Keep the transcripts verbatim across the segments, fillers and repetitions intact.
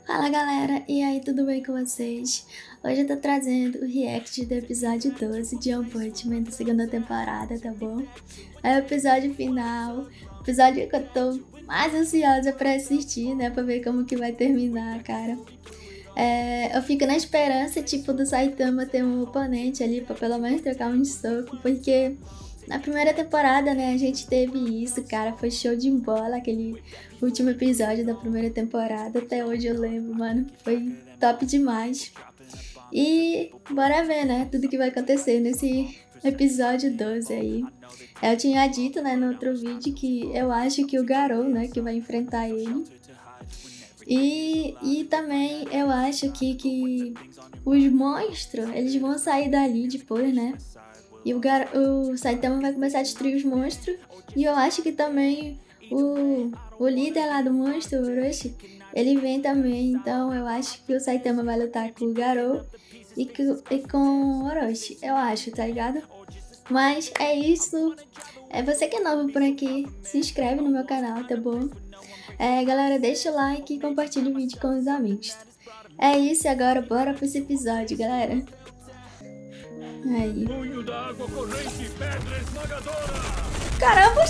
Fala galera, e aí, tudo bem com vocês? Hoje eu tô trazendo o react do episódio doze de One Punch Man da segunda temporada, tá bom? É o episódio final, episódio que eu tô mais ansiosa pra assistir, né, pra ver como que vai terminar, cara. É, eu fico na esperança, tipo, do Saitama ter um oponente ali pra pelo menos trocar um soco, porque na primeira temporada, né, a gente teve isso, cara, foi show de bola, aquele último episódio da primeira temporada, até hoje eu lembro, mano, foi top demais. E bora ver, né, tudo que vai acontecer nesse episódio doze aí. Eu tinha dito, né, no outro vídeo que eu acho que o Garou, né, que vai enfrentar ele. E, e também eu acho que, que os monstros, eles vão sair dali depois, né? E o, Gar o Saitama vai começar a destruir os monstros. E eu acho que também o, o líder lá do monstro, o Orochi, ele vem também. Então eu acho que o Saitama vai lutar com o Garou e, e com o Orochi. Eu acho, tá ligado? Mas é isso. É você que é novo por aqui, se inscreve no meu canal, tá bom? É, galera, deixa o like e compartilha o vídeo com os amigos. É isso, agora bora pra esse episódio, galera. Aí. Punho da água corrente, pedra esmagadora. Caramba!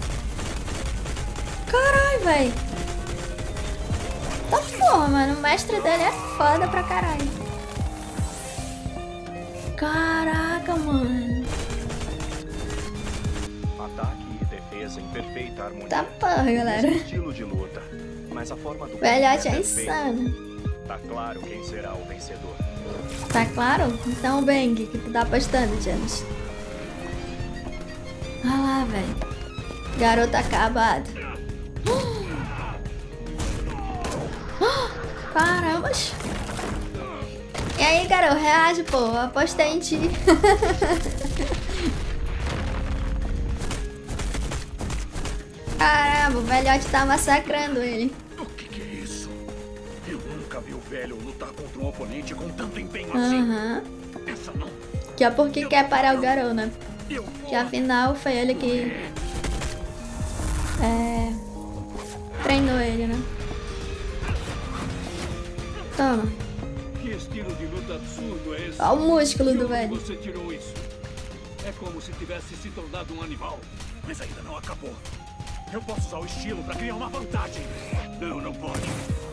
Caralho, véi. Tá porra, mano. O mestre dele é foda pra caralho. Caraca, mano. Ataque e defesa em perfeita harmonia. Tá porra, galera. Estilo de luta, mas a forma do Velhote é perfeita. insano. Tá claro quem será o vencedor. Tá claro? Então, Bang, que tu tá apostando, James? Olha lá, velho. Garoto acabado. Caramba. E aí, garoto, reage, pô. Eu apostei em ti. Caramba, o velhote tá massacrando ele. O que, que é isso? Eu nunca vi o velho lutar contra um oponente com tanto empenho Aham. assim. Essa não. Que é porque quer parar o garoto, né? Eu Que afinal foi ele que é, treinou ele, né? Toma. Que estilo de luta absurdo é esse? Olha o músculo De do onde velho. você tirou isso? É como se tivesse se tornado um animal. Mas ainda não acabou. Eu posso usar o estilo para criar uma vantagem. Não, não pode.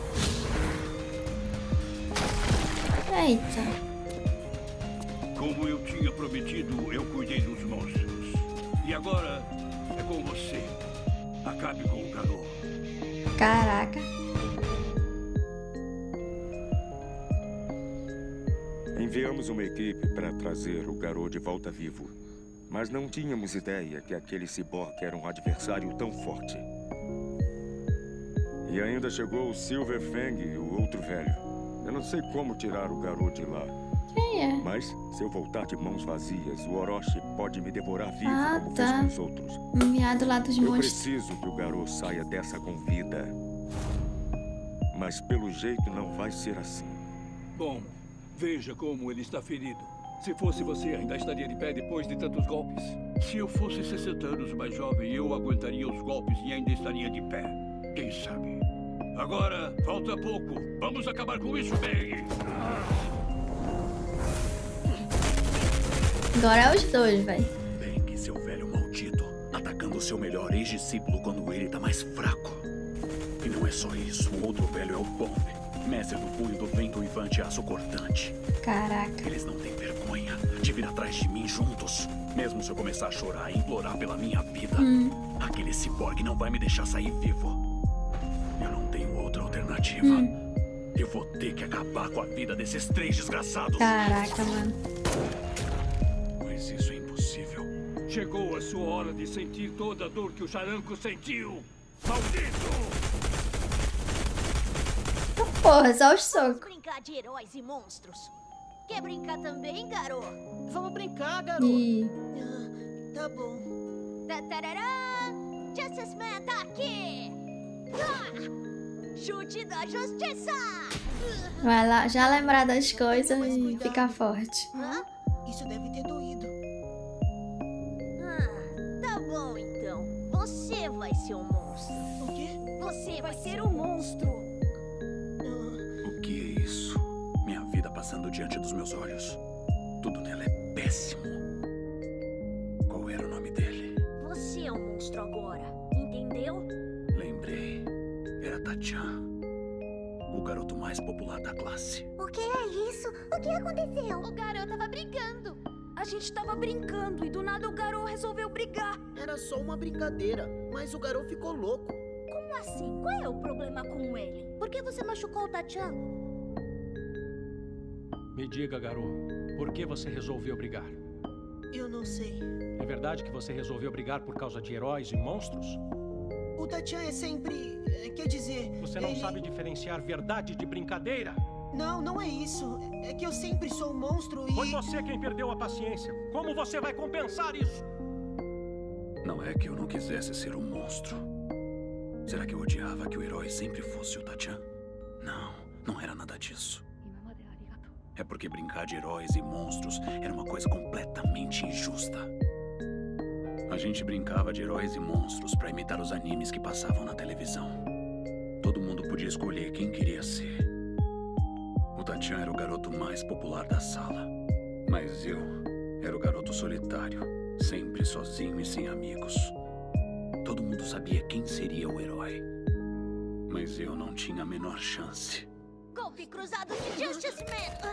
Eita. Como eu tinha prometido, eu cuidei dos monstros. E agora é com você. Acabe com o Garou. Caraca. Enviamos uma equipe para trazer o Garou de volta vivo. Mas não tínhamos ideia que aquele ciborgue era um adversário tão forte. E ainda chegou o Silver Fang, o outro velho. Eu não sei como tirar o Garou de lá. Quem é? Mas, se eu voltar de mãos vazias, o Orochi pode me devorar vivo, Ah, como tá. fez com os outros. Um miado lá dos Eu monstros. preciso que o Garou saia dessa com vida. Mas, pelo jeito, não vai ser assim. Bom, veja como ele está ferido. Se fosse você, ainda estaria de pé depois de tantos golpes. Se eu fosse sessenta anos mais jovem, eu aguentaria os golpes e ainda estaria de pé. Quem sabe? Agora, falta pouco. Vamos acabar com isso, Bang. Agora é os dois, velho. Bang, seu velho maldito. Atacando o seu melhor ex-discípulo quando ele tá mais fraco. E não é só isso. O outro velho é o Bomb. Mestre do punho do vento uivante aço cortante. Caraca. Eles não têm vergonha de vir atrás de mim juntos. Mesmo se eu começar a chorar e implorar pela minha vida, Hum. aquele ciborgue não vai me deixar sair vivo. Eu não tenho outra alternativa. Hum. Eu vou ter que acabar com a vida desses três desgraçados. Caraca, mano. Mas isso é impossível. Chegou a sua hora de sentir toda a dor que o Charanco sentiu. Maldito! Porra, só os socos. Vamos brincar de heróis e monstros. Quer brincar também, garoto? Vamos brincar, garoto. E... Ah, tá bom. Tatarará! Justice Man tá aqui! Ah! Chute da justiça! vai lá, já lembrar das coisas e ficar forte. Hã? Isso deve ter doído. Ah, tá bom então. Você vai ser o monstro. O quê? Você vai ser o monstro. Ah, passando diante dos meus olhos. Tudo nela é péssimo. Qual era o nome dele? Você é um monstro agora, entendeu? Lembrei. Era Tachan. O garoto mais popular da classe. O que é isso? O que aconteceu? O garoto tava brigando. A gente tava brincando e do nada o garoto resolveu brigar. Era só uma brincadeira, mas o garoto ficou louco. Como assim? Qual é o problema com ele? Por que você machucou o Tachan? Me diga, garoto, por que você resolveu brigar? Eu não sei. É verdade que você resolveu brigar por causa de heróis e monstros? O Tachan é sempre... é, quer dizer... Você não ele... sabe diferenciar verdade de brincadeira? Não, não é isso. É que eu sempre sou um monstro e... Foi você quem perdeu a paciência. Como você vai compensar isso? Não é que eu não quisesse ser um monstro. Será que eu odiava que o herói sempre fosse o Tachan? Não, não era nada disso. É porque brincar de heróis e monstros era uma coisa completamente injusta. A gente brincava de heróis e monstros para imitar os animes que passavam na televisão. Todo mundo podia escolher quem queria ser. O Tachan era o garoto mais popular da sala. Mas eu era o garoto solitário, sempre sozinho e sem amigos. Todo mundo sabia quem seria o herói. Mas eu não tinha a menor chance. Golpe cruzado de Justice Man!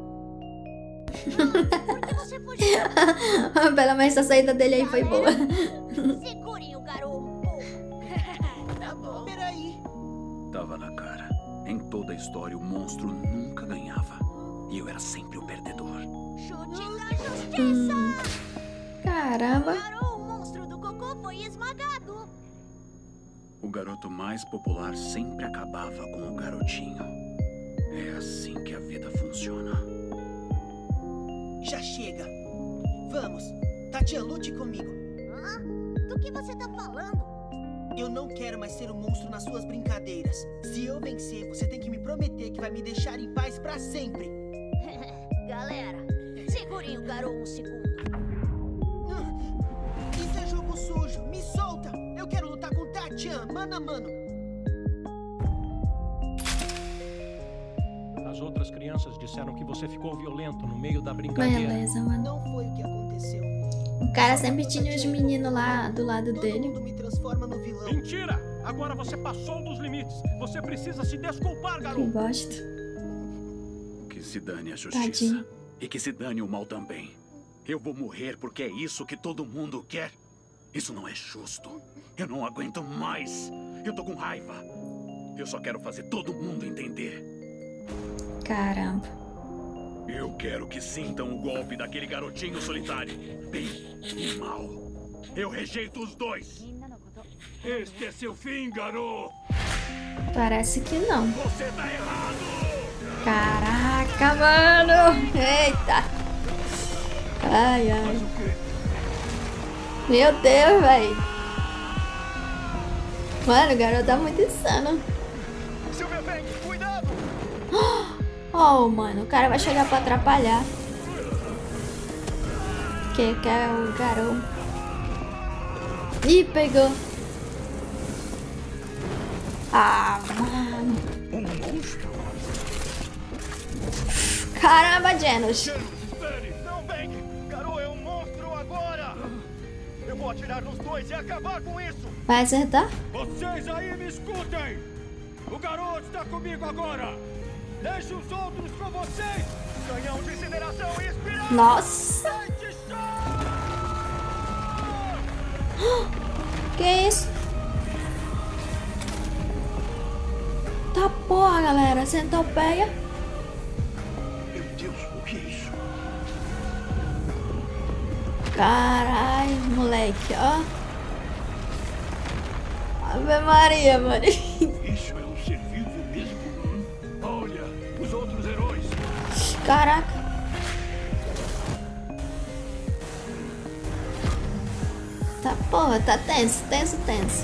Por que você fugiu? Pelo menos a saída dele aí foi boa. Segurem o garoto! Tá bom. Peraí. Tava na cara. Em toda a história, o monstro nunca ganhava. E eu era sempre o perdedor. Chute da justiça! Caramba. Garoto, o monstro do cocô foi esmagado! O garoto mais popular sempre acabava com o garotinho. É assim que a vida funciona. Já chega. Vamos. Tachan, lute comigo. Hã? Do que você tá falando? Eu não quero mais ser um monstro nas suas brincadeiras. Se eu vencer, você tem que me prometer que vai me deixar em paz pra sempre. Galera, segurem o garoto um segundo. Isso é jogo sujo. Me solta. Eu quero lutar com Tachan, mano a mano. As outras crianças disseram que você ficou violento no meio da brincadeira. Beleza, mano. Não foi o que aconteceu. O cara sempre tinha os meninos lá do lado Todo dele. mundo me transforma no vilão. Mentira! Agora você passou dos limites. Você precisa se desculpar, Que garoto. bosta. Que se dane a justiça. Tadinho. E que se dane o mal também. Eu vou morrer porque é isso que todo mundo quer. Isso não é justo. Eu não aguento mais. Eu tô com raiva. Eu só quero fazer todo mundo entender. Caramba. Eu quero que sintam o golpe daquele garotinho solitário. Bem e mal. Eu rejeito os dois. Este é seu fim, garoto. Parece que não. Você tá errado. Caraca, mano. Eita. Ai, ai. Meu Deus, velho. Mano, o garoto tá muito insano. Silvia, vem, cuidado! Oh, mano, o cara vai chegar pra atrapalhar. Que que é o garoto. Ih, pegou. Ah, mano. Um monstro? Caramba, Genos. Espere! Não, Bang! Garou é um monstro agora! Eu vou atirar nos dois e acabar com isso! Vai acertar? Vocês aí me escutem! O garoto está comigo agora! Deixe os outros com vocês! Canhão de incineração e espiral! Nossa! Sente só! Que isso? Tá porra, galera. Centopeia. Meu Deus, o que é isso? Caralho, moleque, ó. Ave Maria, mano. Isso é um ser vivo mesmo? Olha, os outros heróis! Caraca. Tá porra, tá tenso, tenso, tenso.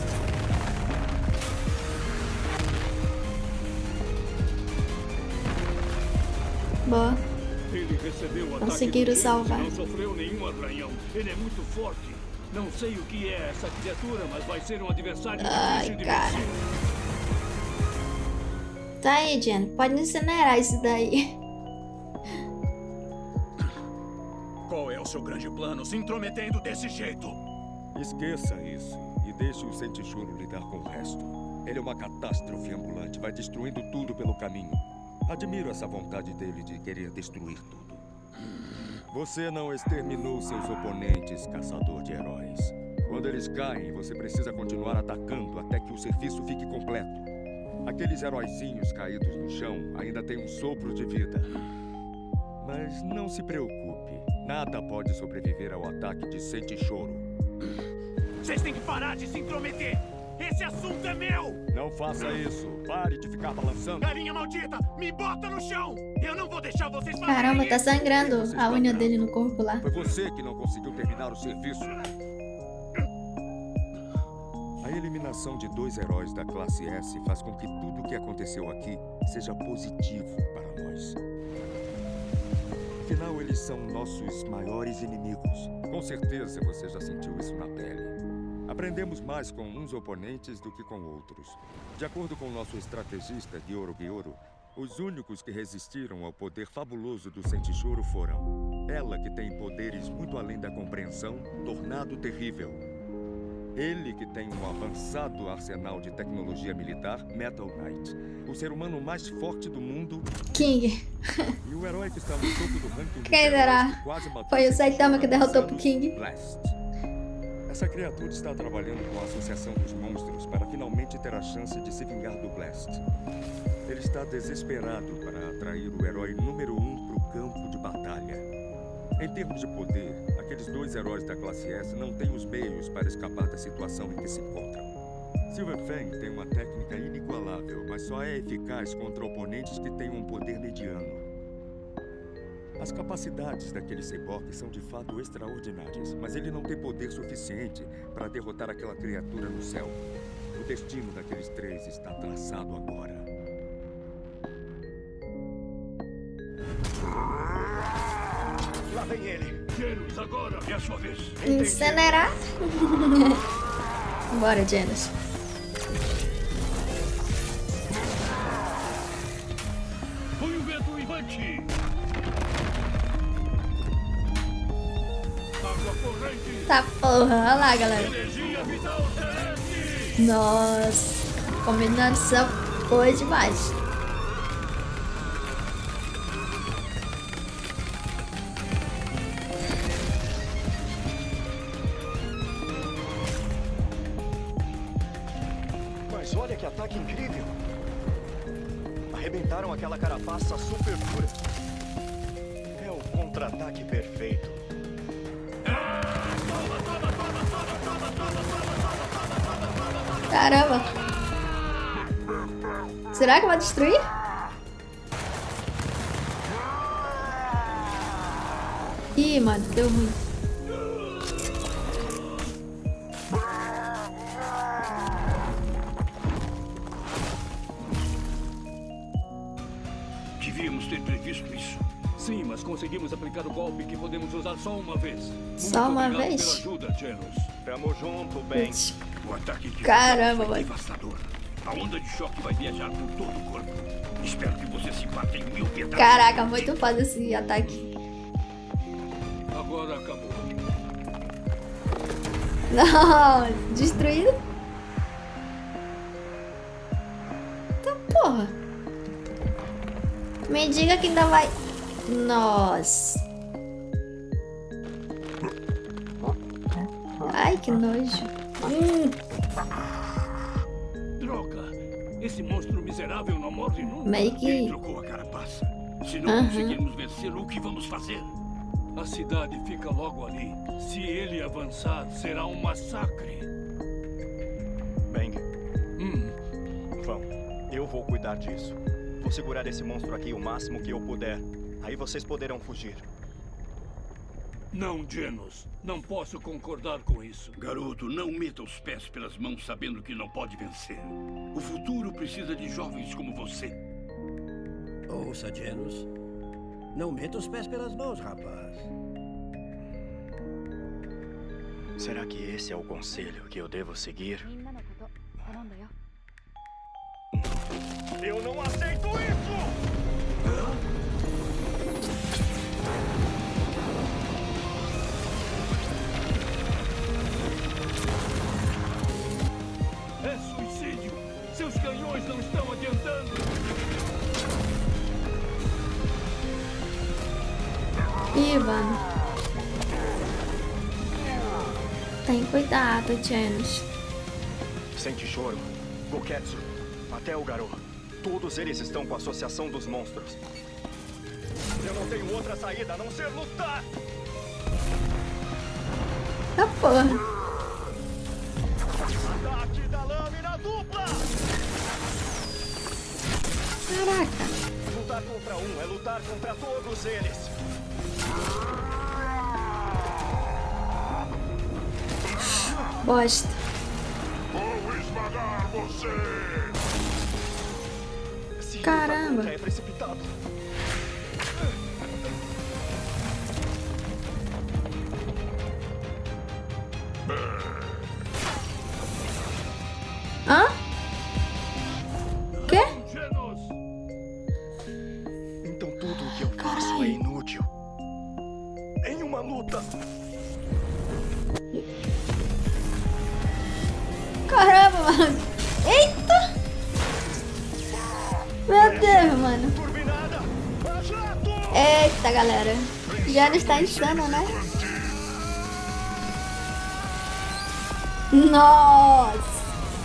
Boa. Ele recebeu o ataque Conseguiram do Genos e salvar. não sofreu nenhum arranhão. Ele é muito forte. Não sei o que é essa criatura, mas vai ser um adversário Ai, difícil de cara. vencer. Tá aí, Jen. Pode incinerar isso daí. Qual é o seu grande plano se intrometendo desse jeito? Esqueça isso e deixe o Sentichuro lidar com o resto. Ele é uma catástrofe ambulante, vai destruindo tudo pelo caminho. Admiro essa vontade dele de querer destruir tudo. Você não exterminou seus oponentes, caçador de heróis. Quando eles caem, você precisa continuar atacando até que o serviço fique completo. Aqueles heróizinhos caídos no chão ainda têm um sopro de vida. Mas não se preocupe, nada pode sobreviver ao ataque de Sentichoro. Vocês têm que parar de se intrometer! Esse assunto é meu! Não faça isso. Pare de ficar balançando. Galinha maldita, me bota no chão! Eu não vou deixar vocês fazerem Caramba, tá isso. sangrando a unha dele no corpo lá. Foi você que não conseguiu terminar o serviço. A eliminação de dois heróis da classe S faz com que tudo o que aconteceu aqui seja positivo para nós. Afinal, eles são nossos maiores inimigos. Com certeza você já sentiu isso na pele. Aprendemos mais com uns oponentes do que com outros. De acordo com nosso estrategista Gyoro Gyoro, os únicos que resistiram ao poder fabuloso do Sentichoro foram ela, que tem poderes muito além da compreensão, Tornado Terrível. Ele, que tem um avançado arsenal de tecnologia militar, Metal Knight. O ser humano mais forte do mundo, King. E o herói que está no topo do ranking dos Quem heróis será? que quase matou Foi o Saitama que derrotou pro Samus, King. Blast. Essa criatura está trabalhando com a Associação dos Monstros para finalmente ter a chance de se vingar do Blast. Ele está desesperado para atrair o herói número um para o campo de batalha. Em termos de poder, aqueles dois heróis da classe S não têm os meios para escapar da situação em que se encontram. Silver Fang tem uma técnica inigualável, mas só é eficaz contra oponentes que têm um poder mediano. As capacidades daquele cyborg são de fato extraordinárias, mas ele não tem poder suficiente para derrotar aquela criatura no céu. O destino daqueles três está traçado agora. Lá vem ele. Genos, agora é a sua vez. Incinerar? Bora, Genos. Foi o vento invante. Água corrente. Tá porra, olha lá, galera. Energia vital celeste. Nossa, combinação foi demais. Mas olha que ataque incrível. Arrebentaram aquela carapaça super dura. É o contra-ataque perfeito. Caramba. Será que vai destruir? Ih, mano, deu ruim. Devíamos ter previsto isso. Sim, mas conseguimos aplicar o golpe que podemos usar só uma vez. Só Muito uma obrigado vez? pela ajuda, Genos. Tamo junto, bem. Putz. O ataque de Caramba, foi mano. devastador. A onda de choque vai viajar por todo o corpo. Espero que você se bata em mil pedaços. Caraca, muito foda esse ataque. Agora acabou. Não, destruído? Tá porra. Me diga que ainda vai. Nossa. Ai, que nojo. Hum. Droga! Esse monstro miserável não morde nunca. Meio que- Ele trocou a carapaça. Se não Aham. conseguirmos vencê-lo, o que vamos fazer? A cidade fica logo ali. Se ele avançar, será um massacre. Bang, Hum, vão. Eu vou cuidar disso. Vou segurar esse monstro aqui o máximo que eu puder. Aí vocês poderão fugir. não, Genos. Não posso concordar com isso. Garoto, não meta os pés pelas mãos sabendo que não pode vencer. O futuro precisa de jovens como você. Ouça, Genos. Não meta os pés pelas mãos, rapaz. Será que esse é o conselho que eu devo seguir? Eu não aceito isso! Ih, mano. Tem cuidado, Janus. Sente choro, Goketsu, até o Garou. Todos eles estão com a Associação dos Monstros. Eu não tenho outra saída a não ser lutar! Tá porra. Ataque da lâmina dupla! Caraca. Lutar contra um é lutar contra todos eles. Bosta. Vou esmagar você! Caramba. É precipitado. Hã? Quê? Então tudo o que eu faço é inútil. Em uma luta. Caramba, mano. Eita! Meu Deus, mano. Eita, galera. Já não está insano, né? Nossa!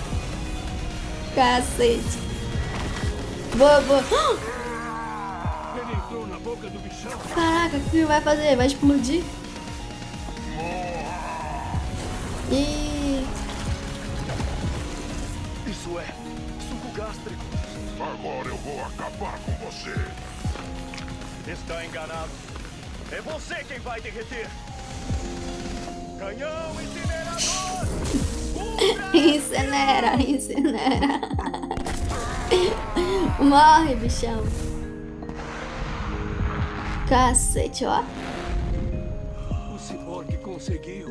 Cacete. Boa, boa. Ele entrou na boca do bichão. Caraca, o que ele vai fazer? Vai explodir? E... Isso é suco gástrico. Agora eu vou acabar com você. Está enganado. É você quem vai derreter. Canhão incinerador! Incinera, incinera. Morre, bichão. Cacete, ó. O Cyborg conseguiu.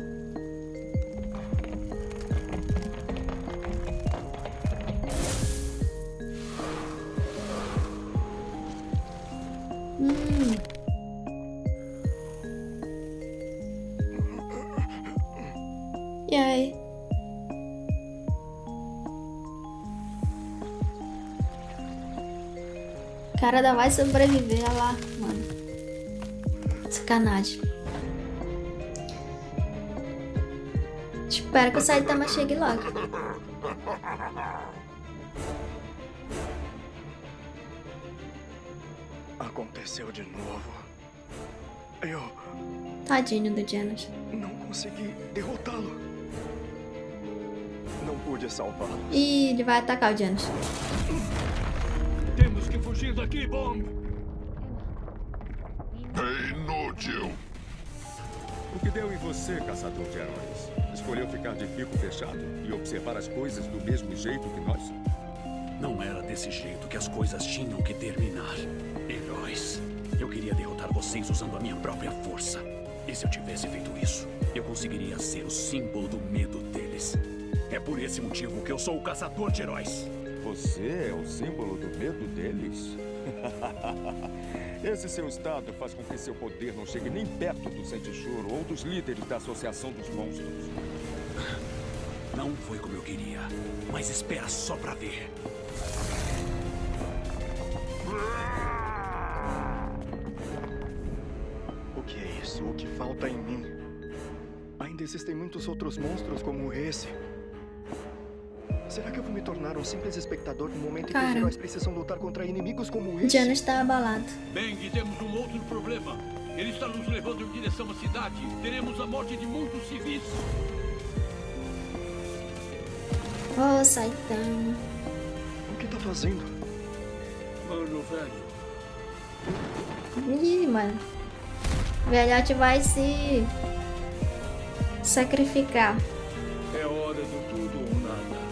Hum. E aí? O cara ainda vai sobreviver, olha lá, mano. Sacanagem. Espero que o Saitama chegue logo. Aconteceu de novo. Eu... Tadinho do Janus. Não consegui derrotá-lo. Não pude salvá-lo. Ih, ele vai atacar o Janus. Temos que fugir daqui, Bomb. É inútil. O que deu em você, caçador de heróis? Escolheu ficar de bico fechado e observar as coisas do mesmo jeito que nós? Não era desse jeito que as coisas tinham que terminar. Heróis, eu queria derrotar vocês usando a minha própria força. E se eu tivesse feito isso, eu conseguiria ser o símbolo do medo deles. É por esse motivo que eu sou o caçador de heróis. Você é o símbolo do medo deles? Esse seu estado faz com que seu poder não chegue nem perto do Sentichoro ou dos líderes da Associação dos Monstros. Não foi como eu queria, mas espera só pra ver. O que é isso? O que falta em mim? Ainda existem muitos outros monstros como esse. Será que eu vou me tornar um simples espectador no momento Cara. em que os heróis precisam lutar contra inimigos como esse? Janus está abalado. Bang, temos um outro problema. Ele está nos levando em direção à cidade. Teremos a morte de muitos civis. Oh, Saitama. O que tá fazendo? Mano, velho. Ih, mano. O velhote vai se sacrificar. É hora do tudo ou nada.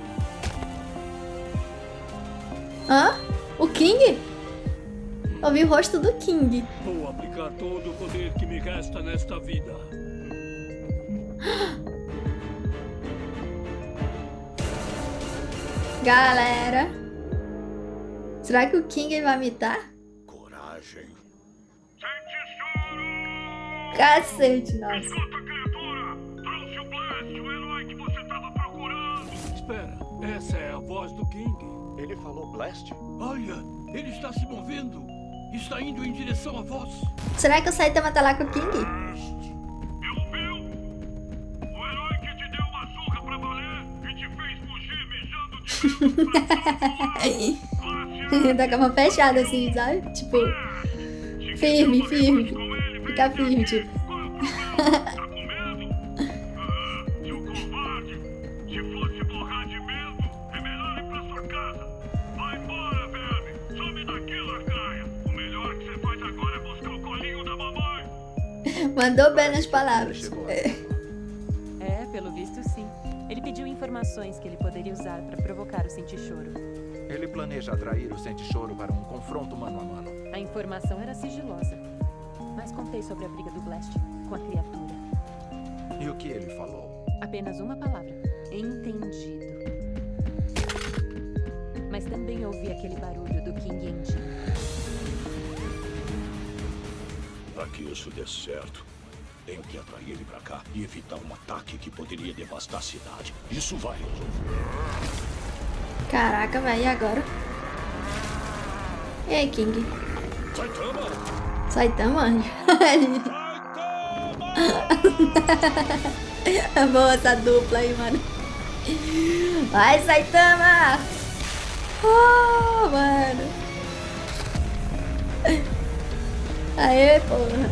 Hã? O King? Eu vi o rosto do King. Vou aplicar todo o poder que me resta nesta vida. Galera. Será que o King vai imitar? Coragem. Cacete, nossa. Escuta, criatura! Trouxe o Blast, o herói que você estava procurando! Espera, essa é a voz do King. Ele falou Blast? Olha, ele está se movendo. Está indo em direção a vós. Será que o Saitama tá lá com o King? Tá com a mão fechada assim, sabe? Tipo, firme, firme. Fica firme, tipo. Mandou bem nas palavras. É, pelo visto sim. Ele pediu informações que ele poderia usar para provocar o Senti-Choro. Ele planeja atrair o Senti-Choro para um confronto mano a mano. A informação era sigilosa, mas contei sobre a briga do Blast com a criatura. E o que ele falou? Apenas uma palavra. Entendido. Mas também ouvi aquele barulho do King Engine. Para que isso dê certo, tenho que atrair ele pra cá e evitar um ataque que poderia devastar a cidade. Isso vai resolver. Caraca, velho, e agora? E aí, King? Saitama! Saitama? É boa essa dupla aí, mano. Vai, Saitama! Oh, mano. Aê, porra.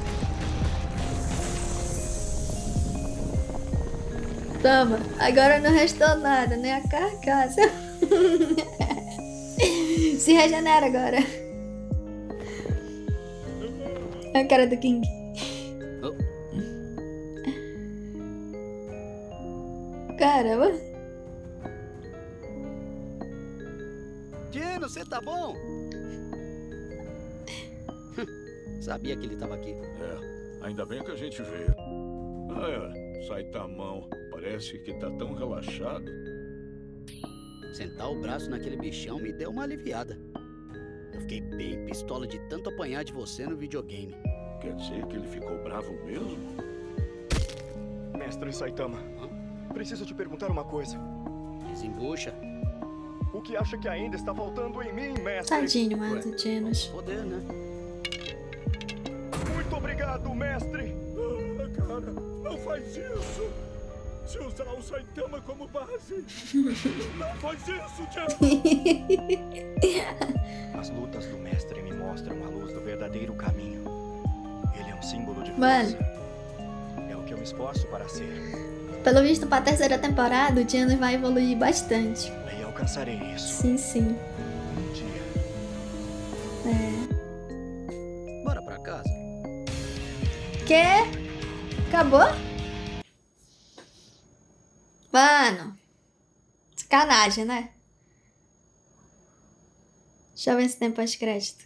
Toma, agora não restou nada, nem a carcaça. Se regenera agora. É a cara do King. Caramba. Geno, você tá bom? Sabia que ele tava aqui. É, ainda bem que a gente veio. Ah, é, Saitamão. Parece que tá tão relaxado. Sentar o braço naquele bichão me deu uma aliviada. Eu fiquei bem pistola de tanto apanhar de você no videogame. Quer dizer que ele ficou bravo mesmo? Mestre Saitama, Hã? preciso te perguntar uma coisa. Desembucha. O que acha que ainda está faltando em mim, mestre? Tadinho, mas o Genos. Poder, né? Muito obrigado, mestre. Ah, cara, não faz isso. Se usar o Saitama como base. Não faz isso, Genos. As lutas do mestre me mostram a luz do verdadeiro caminho. Ele é um símbolo de força. Mano. É o que eu me esforço para ser. Pelo visto, pra terceira temporada, o Genos vai evoluir bastante. E alcançarei isso. Sim, sim. Um dia. É. Bora pra casa. Quê? Acabou? Mano. Sacanagem, né? Deixa eu ver se tem pós-crédito.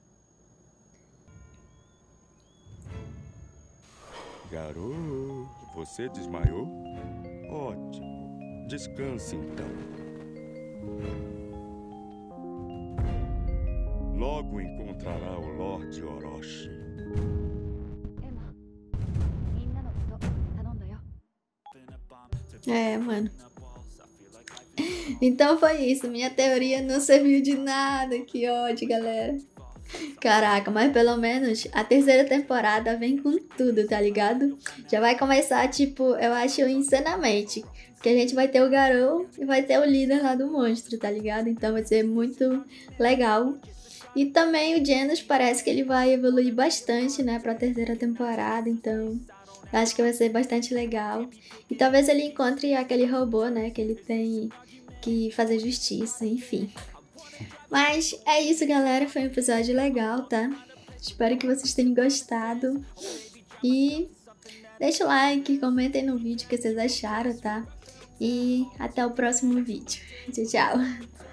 Garoto, você desmaiou? Ótimo. Descanse então. Logo encontrará o Lorde Orochi. É, mano. Então foi isso. Minha teoria não serviu de nada. Que ódio, galera. Caraca, mas pelo menos a terceira temporada vem com tudo, tá ligado? Já vai começar, tipo, eu acho insanamente. Que a gente vai ter o Garou e vai ter o líder lá do monstro, tá ligado? Então vai ser muito legal. E também o Genos parece que ele vai evoluir bastante, né, pra terceira temporada. Então acho que vai ser bastante legal. E talvez ele encontre aquele robô, né, que ele tem que fazer justiça, enfim. Mas é isso, galera. Foi um episódio legal, tá? Espero que vocês tenham gostado. E deixa o like, comentem no vídeo o que vocês acharam, tá? E até o próximo vídeo. Tchau, tchau.